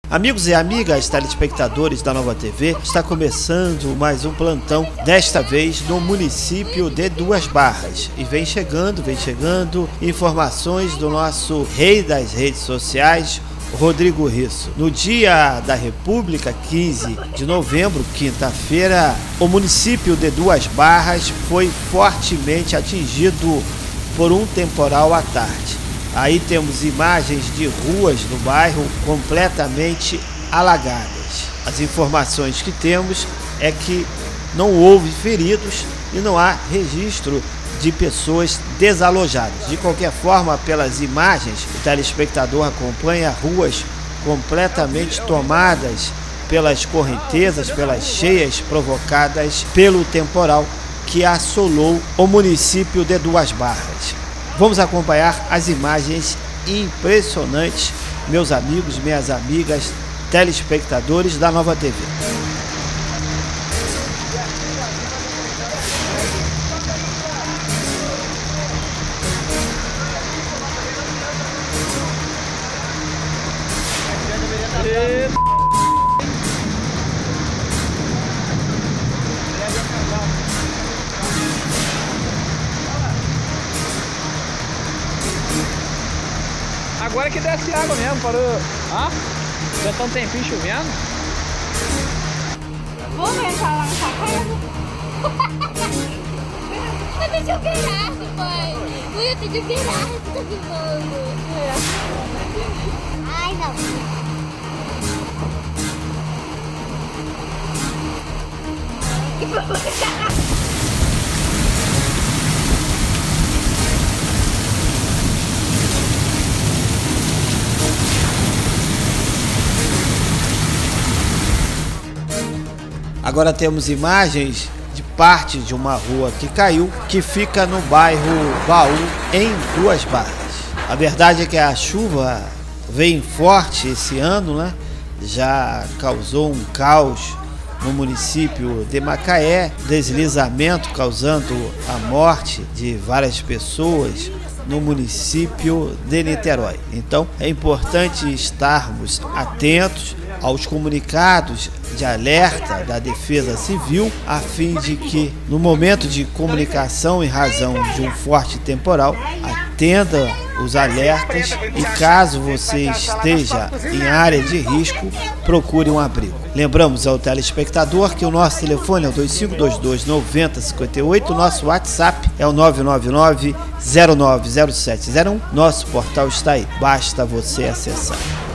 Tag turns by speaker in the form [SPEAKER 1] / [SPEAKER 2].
[SPEAKER 1] Amigos e amigas telespectadores da Nova TV, está começando mais um plantão, desta vez no município de Duas Barras. E vem chegando informações do nosso rei das redes sociais, Rodrigo Risso. No dia da República, 15 de novembro, quinta-feira, o município de Duas Barras foi fortemente atingido por um temporal à tarde. Aí temos imagens de ruas no bairro completamente alagadas. As informações que temos é que não houve feridos e não há registro de pessoas desalojadas. De qualquer forma, pelas imagens, o telespectador acompanha ruas completamente tomadas pelas correntezas, pelas cheias provocadas pelo temporal que assolou o município de Duas Barras. Vamos acompanhar as imagens impressionantes, meus amigos, minhas amigas, telespectadores da Nova TV.
[SPEAKER 2] Agora que desce água mesmo, parou. Ah? Já tá um tempinho chovendo.
[SPEAKER 3] Vamos entrar lá na sua casa? Eu tô de graça, pai. Eu tô de graça, tô filmando. Ai, não.
[SPEAKER 1] Agora temos imagens de parte de uma rua que caiu, que fica no bairro Baú, em Duas Barras. A verdade é que a chuva vem forte esse ano, né? Já causou um caos no município de Macaé, deslizamento causando a morte de várias pessoas no município de Niterói. Então é importante estarmos atentos aos comunicados de alerta da Defesa Civil, a fim de que, no momento de comunicação em razão de um forte temporal, atenda os alertas e, caso você esteja em área de risco, procure um abrigo. Lembramos ao telespectador que o nosso telefone é o 2522-9058, nosso WhatsApp é o 999-090701, nosso portal está aí, basta você acessar.